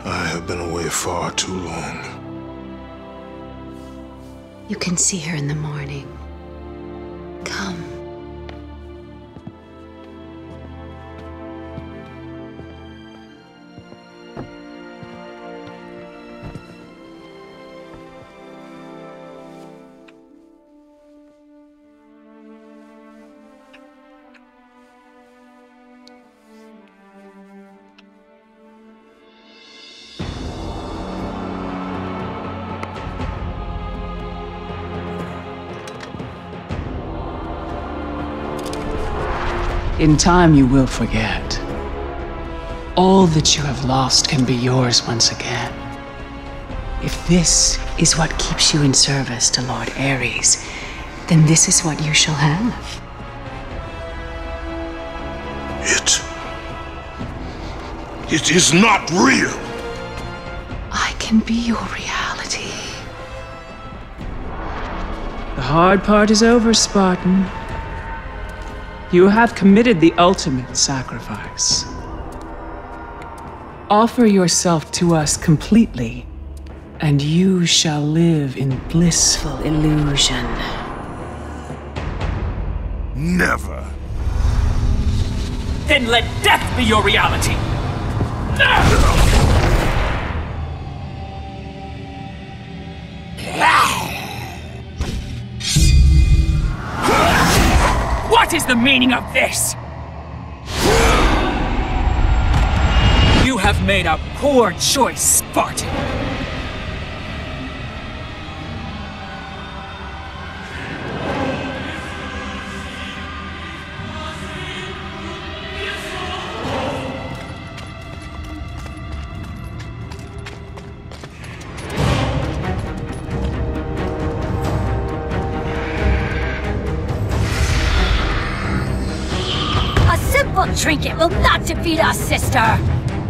I have been away far too long. You can see her in the morning. Come. In time, you will forget. All that you have lost can be yours once again. If this is what keeps you in service to Lord Ares, then this is what you shall have. It is not real! I can be your reality. The hard part is over, Spartan. You have committed the ultimate sacrifice. Offer yourself to us completely, and you shall live in blissful illusion. Never. Then let death be your reality! What is the meaning of this? You have made a poor choice, Spartan. Trinket will not defeat us, sister!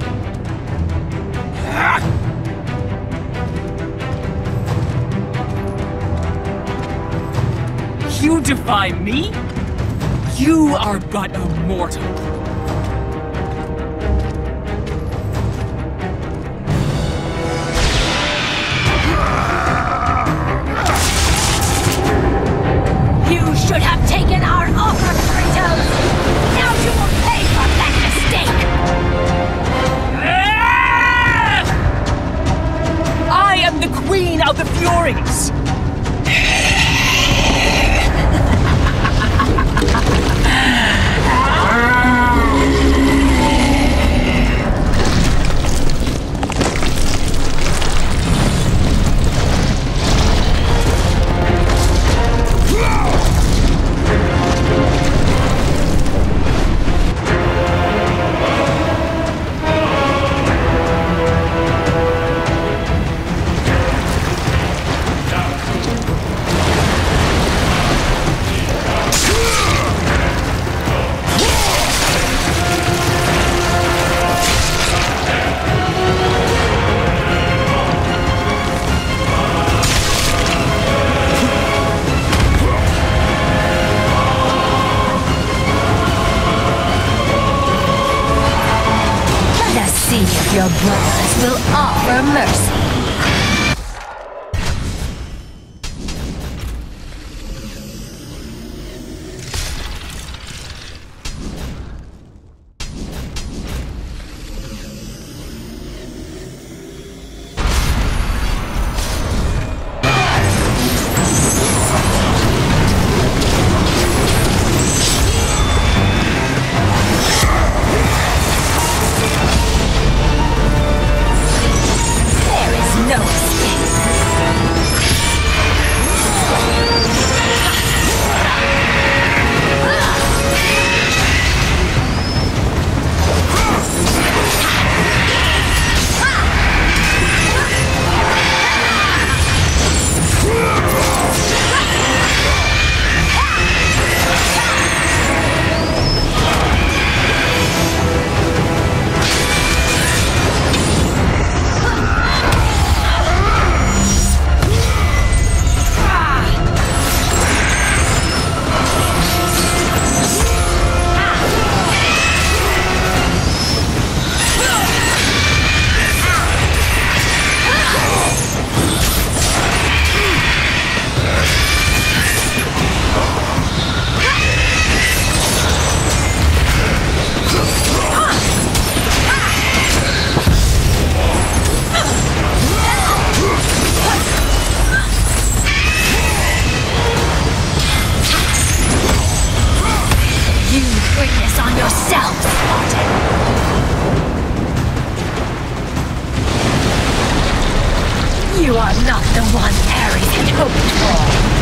You defy me? You are but a mortal. You should have taken our offer, Kratos! Now you will pay for that mistake! I am the Queen of the Furies! See if your brothers will offer mercy. There is yourself, Spartan! You are not the one Ares had hoped for!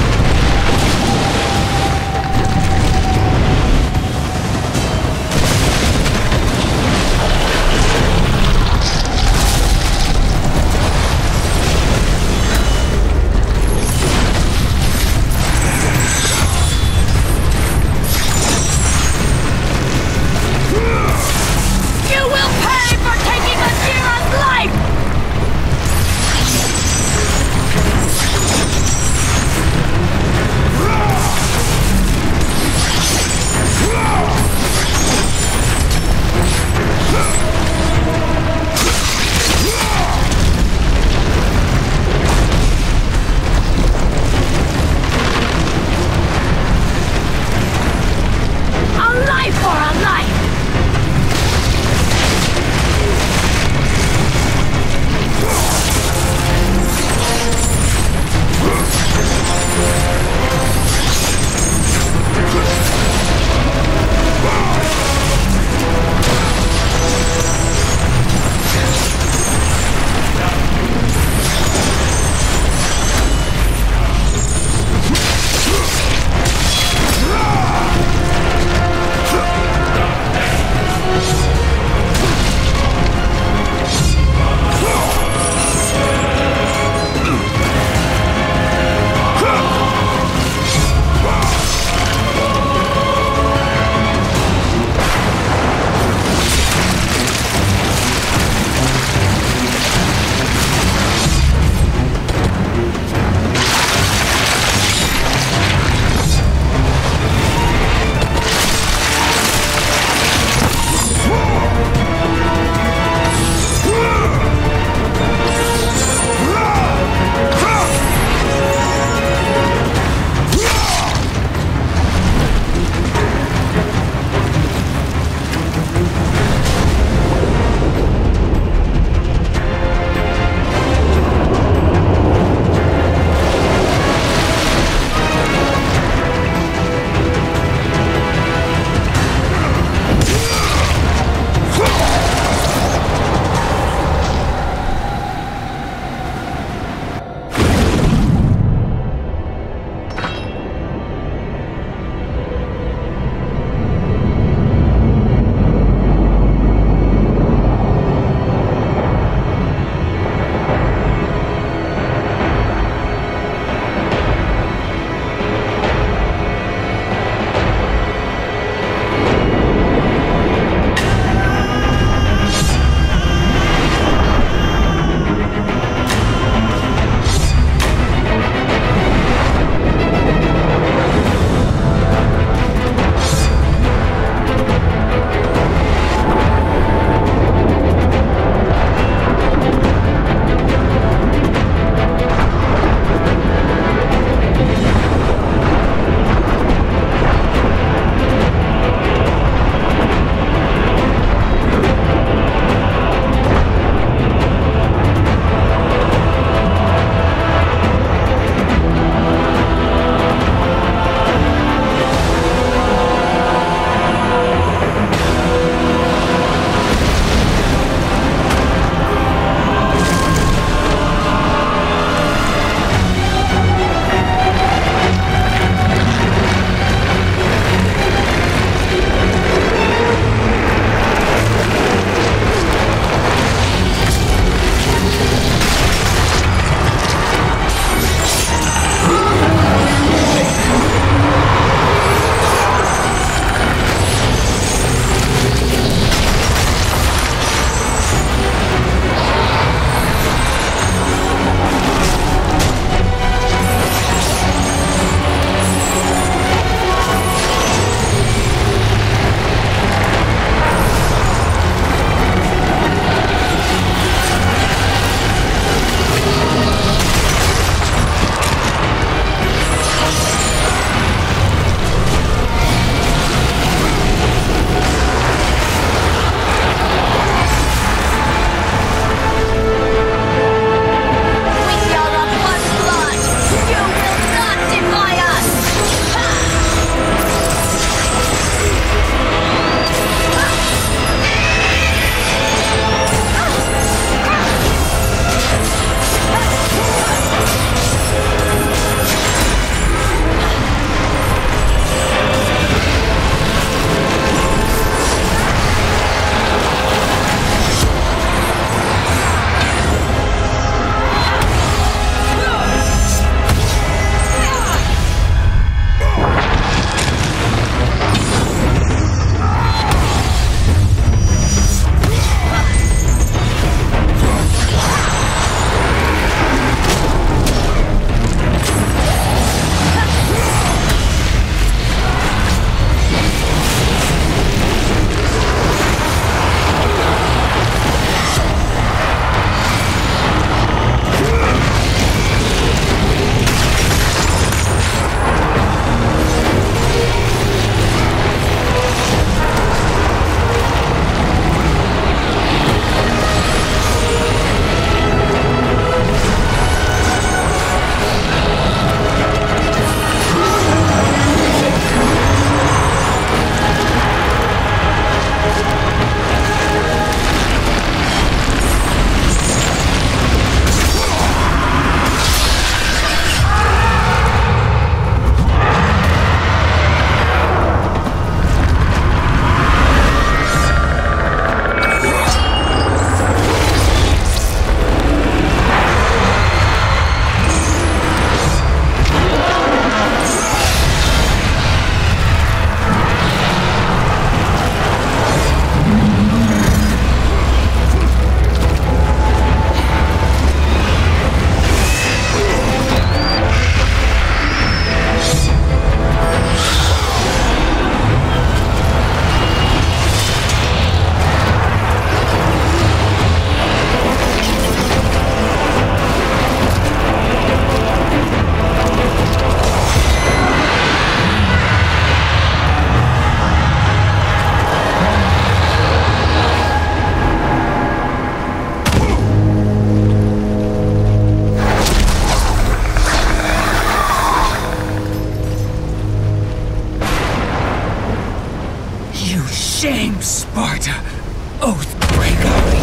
shame, Sparta! Oathbreaker!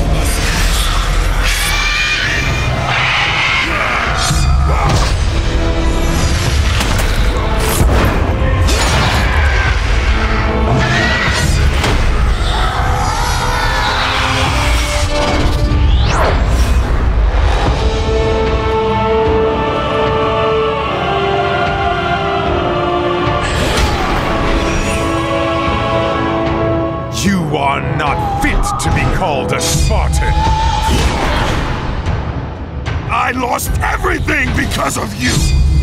You are not fit to be called a Spartan! I lost everything because of you!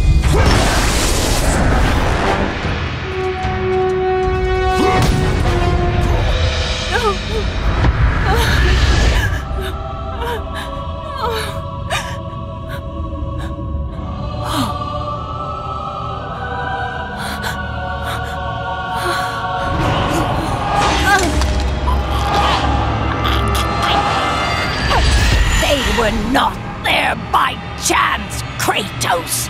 We're not there by chance, Kratos!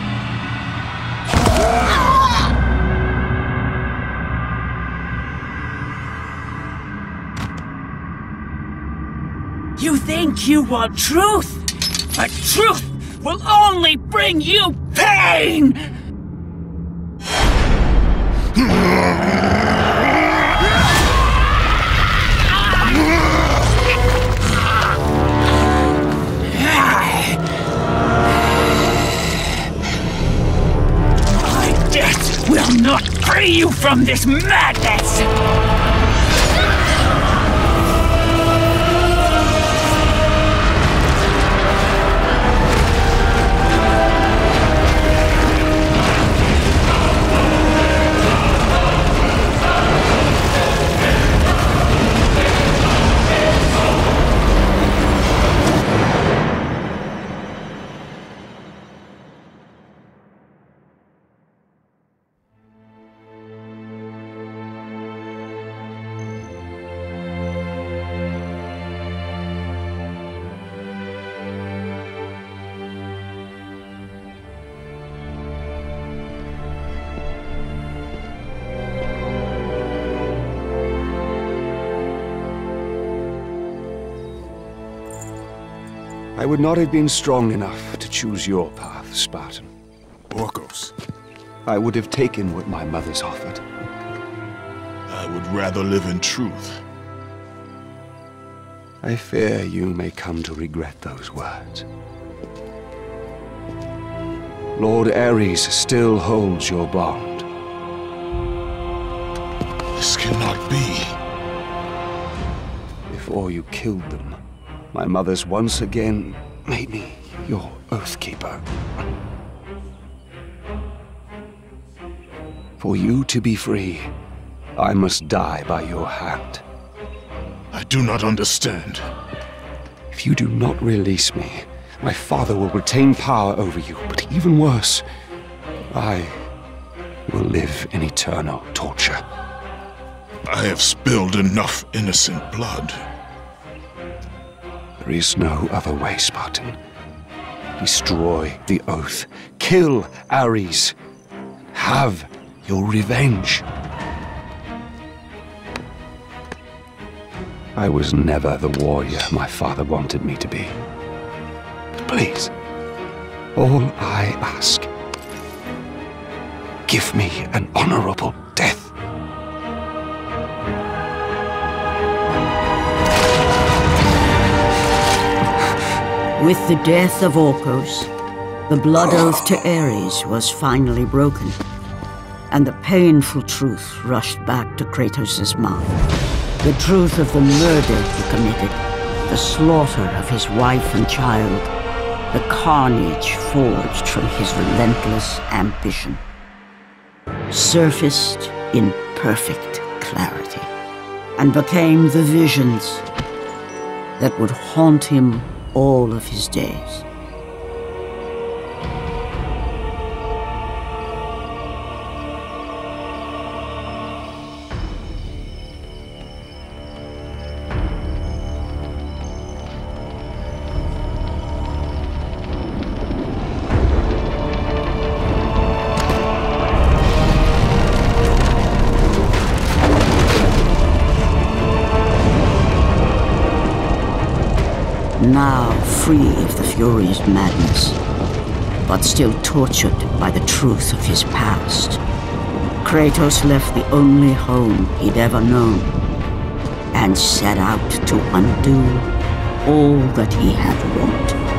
You think you want truth, but truth will only bring you pain! Will not free you from this madness! I would not have been strong enough to choose your path, Spartan. Orcos, I would have taken what my mother's offered. I would rather live in truth. I fear you may come to regret those words. Lord Ares still holds your bond. This cannot be. Before you killed them, my mother's once again made me your Oathkeeper. For you to be free, I must die by your hand. I do not understand. If you do not release me, my father will retain power over you, but even worse, I will live in eternal torture. I have spilled enough innocent blood. There is no other way, Spartan. Destroy the Oath. Kill Ares. Have your revenge. I was never the warrior my father wanted me to be. But please, all I ask, give me an honorable death. With the death of Orcos, the blood oath to Ares was finally broken, and the painful truth rushed back to Kratos' mind. The truth of the murder he committed, the slaughter of his wife and child, the carnage forged from his relentless ambition, surfaced in perfect clarity, and became the visions that would haunt him all of his days. Now free of the Fury's madness, but still tortured by the truth of his past, Kratos left the only home he'd ever known and set out to undo all that he had wrought.